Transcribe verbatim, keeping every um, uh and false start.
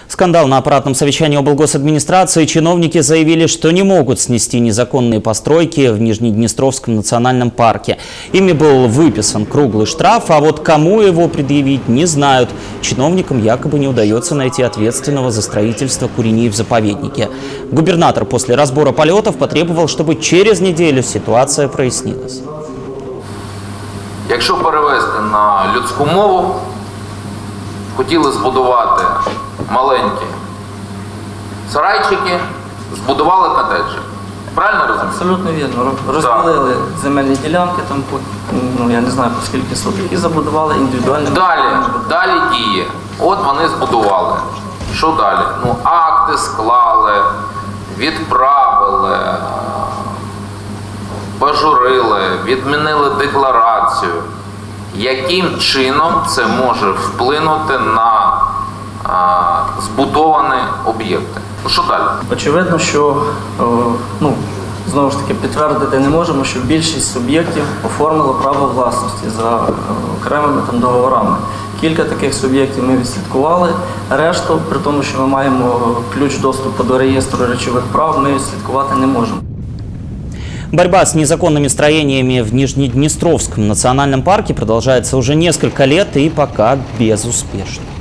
Скандал на аппаратном совещании облгосадминистрации. Чиновники заявили, что не могут снести незаконные постройки в Нижнеднестровском национальном парке. Ими был выписан круглый штраф, а вот кому его предъявить, не знают. Чиновникам якобы не удается найти ответственного за строительство куреней в заповеднике. Губернатор после разбора полетов потребовал, чтобы через неделю ситуация прояснилась. Якщо перевести на людську мову, хотіли збудувати маленькі сарайчики, збудували котеджі. Правильно розумію? Абсолютно вірно. Розділили так. земельні ділянки, там, ну, я не знаю, по скільки соток, і забудували індивідуально. Далі, далі діє. От вони збудували. Що далі? Ну, акти склали, відправили, пожурили, відмінили декларацію. Яким чином це може вплинути на а, збудовані об'єкти? Що далі? Очевидно, що, ну, знову ж таки, підтвердити не можемо, що більшість суб'єктів оформила право власності за окремими там договорами. Кілька таких суб'єктів ми відслідкували, решту, при тому, що ми маємо ключ доступу до реєстру речових прав, ми відслідкувати не можемо. Борьба с незаконными строениями в Нижнеднестровском национальном парке продолжается уже несколько лет и пока безуспешно.